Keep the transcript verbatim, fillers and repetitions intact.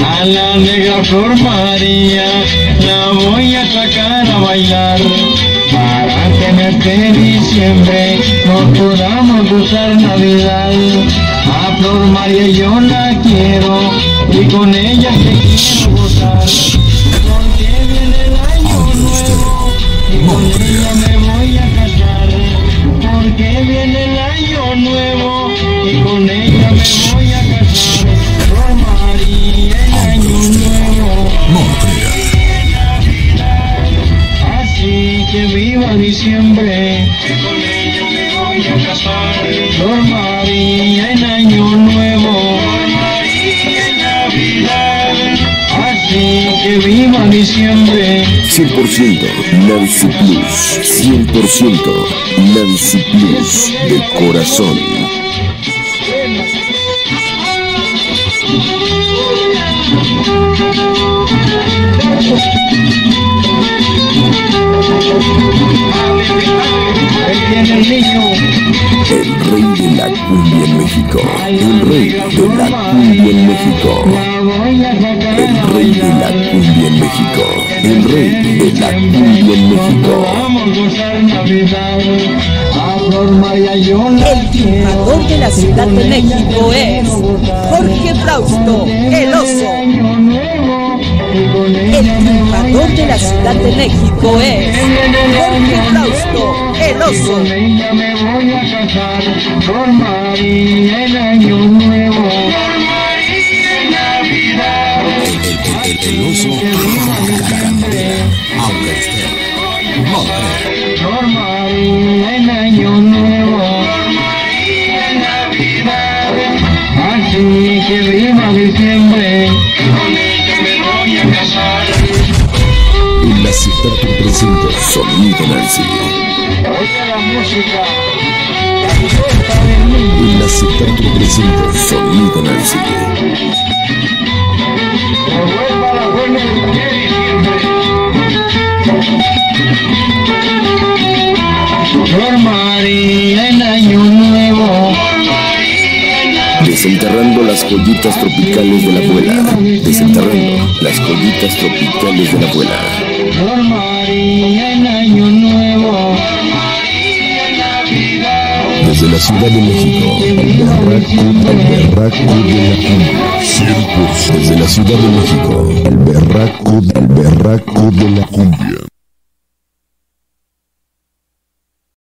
A la negra Flor María la voy a sacar a bailar, para que en este diciembre nos podamos gozar Navidad. A Flor María yo la quiero y con ella que quiero gozar, porque viene el año nuevo y con ella me voy a casar, porque viene el año nuevo y con ella me voy a casar. Flor María, el año nuevo, así que viva diciembre, que con ella me voy a casar. Flor María, en año nuevo, Flor María, en Navidad, así que viva diciembre. cien por ciento Nancy Plus, cien por ciento Nancy Plus de corazón. Ahí viene el niño, El rey de la cumbia en México, el rey de la cumbia en México, el rey de la cumbia en México, el rey de la cumbia en México. vamos a gozar Navidad. A Flor María yo la El triunfador de la Ciudad de México es Jorge Frausto, el oso. El triunfador de la Ciudad de México es Jorge Frausto, el oso. Con ella me voy a casar. Flor María, el año nuevo, Flor María, en Navidad. El, el, el, el oso candela, aunque usted no crea. Flor María, en año nuevo, Flor María, en Navidad, así que viva diciembre, que con ella me voy a casar. En la ciudad te presenta Sonido Nancy. Oiga la música, la fiesta del niño. En la ciudad te presenta Sonido Nancy. Que vuelva la buena de diciembre. Flor María, en año nuevo, Flor María, en Navidad, Desenterrando las joyitas tropicales de la abuela. Desenterrando las joyitas tropicales de la abuela. Flor María, en año nuevo, Flor María, en Navidad, Desde la Ciudad de México, el berraco, el berraco de la cumbia. cien por ciento. Desde la Ciudad de México, el berraco, el berraco de la cumbia.